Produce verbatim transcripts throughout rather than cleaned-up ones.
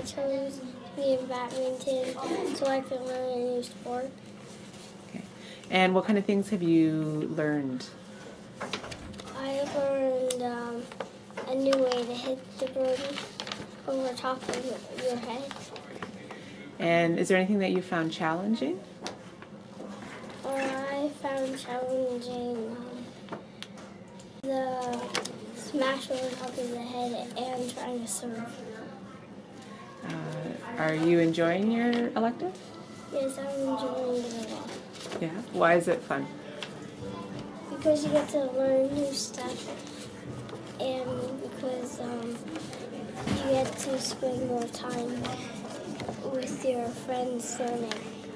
chose to be in badminton so I could learn a new sport. Okay. And what kind of things have you learned? I learned um, a new way to hit the birdie over top of your head. And is there anything that you found challenging? Uh, I found challenging um, the smash over top of the head and trying to serve. Uh, are you enjoying your elective? Yes, I'm enjoying it a lot. Yeah? Why is it fun? Because you get to learn new stuff, and because um, you get to spend more time with your friends learning.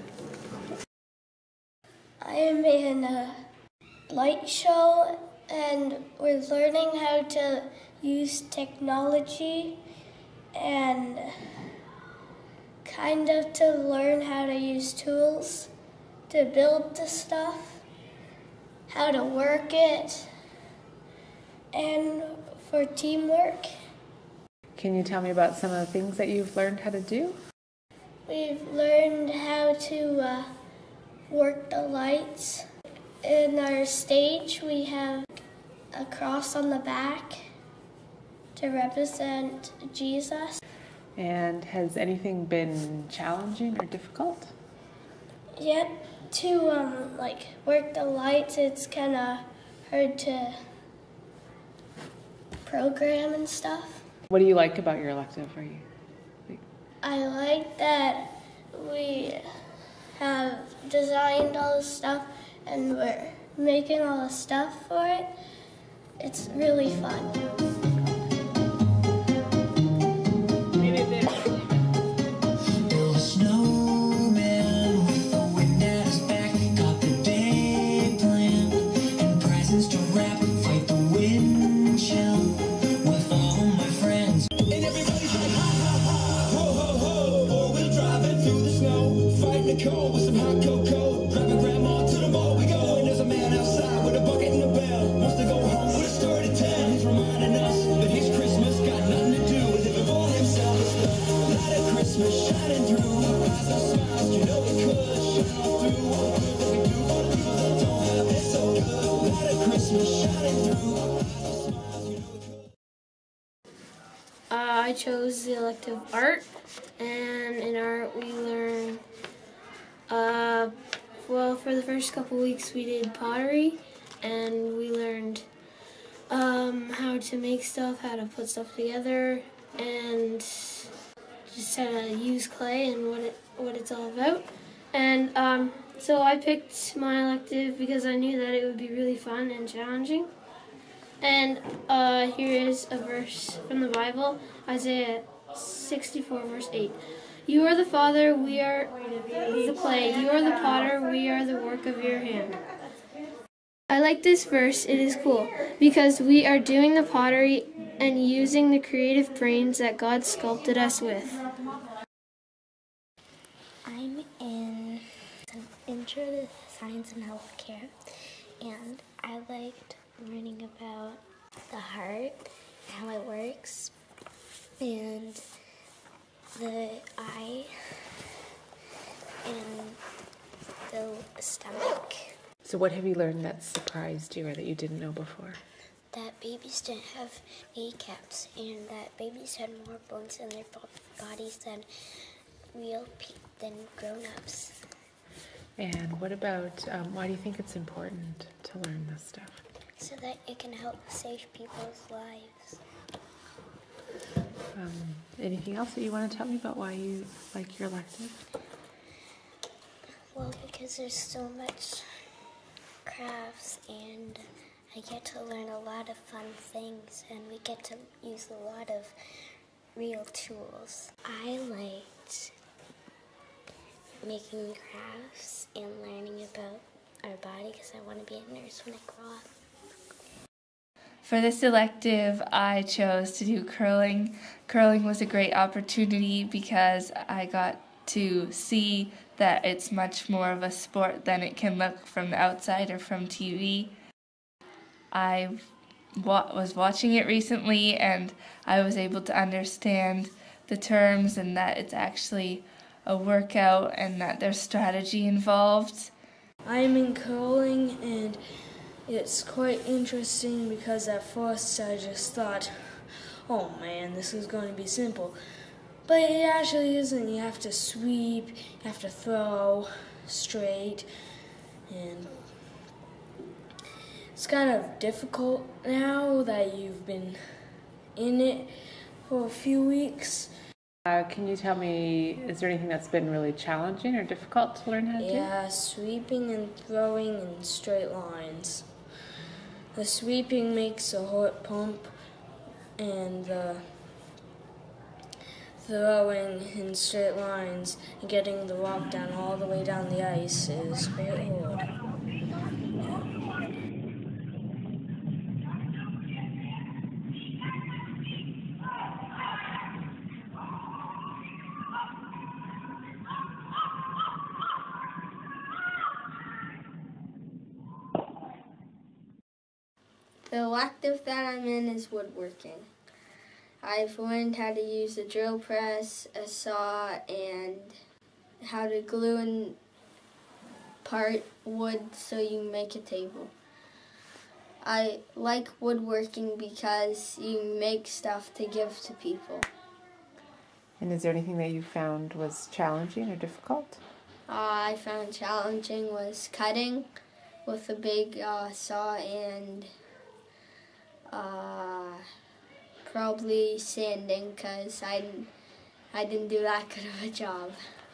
I am in a light show, and we're learning how to use technology and kind of to learn how to use tools to build the stuff, how to work it, and for teamwork. Can you tell me about some of the things that you've learned how to do? We've learned how to uh, work the lights. In our stage, we have a cross on the back to represent Jesus. And has anything been challenging or difficult? Yet to um, like work the lights, it's kind of hard to program and stuff. What do you like about your elective? Are you? Like... I like that we have designed all the stuff and we're making all the stuff for it. It's really fun. With some hot cocoa, grabbing grandma to the mall we go. And there's a man outside with a bucket and a bell. Wants to go home with a story to tell. He's reminding us that his Christmas got nothing to do with living for himself. It's the light of Christmas shining through. Eyes of smiles, you know it could shine all through. All the good that we do for the people that don't have it so good. Light of Christmas shining through. Eyes of smiles, you know it could. Uh, I chose the elective art, and in art we learn Uh, well, for the first couple weeks we did pottery, and we learned um, how to make stuff, how to put stuff together, and just how to use clay and what it what it's all about. And um, so I picked my elective because I knew that it would be really fun and challenging. And uh, here is a verse from the Bible, Isaiah sixty-four, verse eight. You are the Father, we are the clay. You are the potter, we are the work of your hand. I like this verse, it is cool, because we are doing the pottery and using the creative brains that God sculpted us with. I'm in Intro to Science and Healthcare, and I liked learning about the heart, how it works, and the eye, and the stomach. So what have you learned that surprised you or that you didn't know before? That babies didn't have kneecaps, and that babies had more bones in their bodies than real pe than grown-ups. And what about, um, why do you think it's important to learn this stuff? So that it can help save people's lives. Um, anything else that you want to tell me about why you like your elective? Well, because there's so much crafts, and I get to learn a lot of fun things, and we get to use a lot of real tools. I liked making crafts and learning about our body because I want to be a nurse when I grow up. For this elective, I chose to do curling. Curling was a great opportunity because I got to see that it's much more of a sport than it can look from the outside or from T V. I wa was watching it recently, and I was able to understand the terms and that it's actually a workout and that there's strategy involved. I'm in curling and it's quite interesting because at first I just thought, oh man, this is going to be simple. But it actually isn't. You have to sweep, you have to throw straight, and it's kind of difficult now that you've been in it for a few weeks. Uh, can you tell me, is there anything that's been really challenging or difficult to learn how to do? Yeah, sweeping and throwing in straight lines. The sweeping makes a heart pump, and the throwing in straight lines and getting the rock down all the way down the ice is quite hard. The elective that I'm in is woodworking. I've learned how to use a drill press, a saw, and how to glue and part wood so you make a table. I like woodworking because you make stuff to give to people. And is there anything that you found was challenging or difficult? Uh, I found challenging was cutting with a big uh, saw and uh, probably sanding because I didn't, I didn't do that good of a job.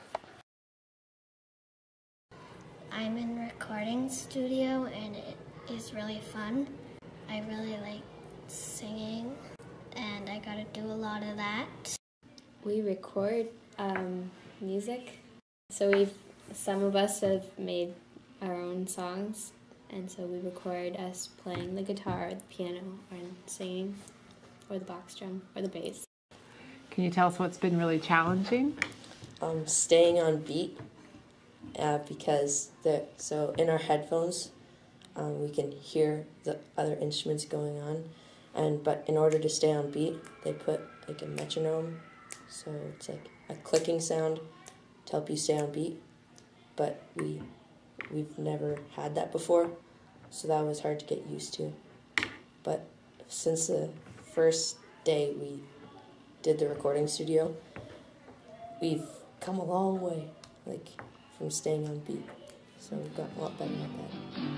I'm in recording studio and it is really fun. I really like singing and I got to do a lot of that. We record um, music, so we've some of us have made our own songs, and so we record us playing the guitar, or the piano, or singing, or the box drum, or the bass. Can you tell us what's been really challenging? Um, staying on beat, uh, because the so in our headphones, um, we can hear the other instruments going on, and but in order to stay on beat, they put like a metronome, so it's like a clicking sound to help you stay on beat. But we we've never had that before, so that was hard to get used to. But since the first day we did the recording studio, we've come a long way, like from staying on beat. So we've gotten a lot better at that.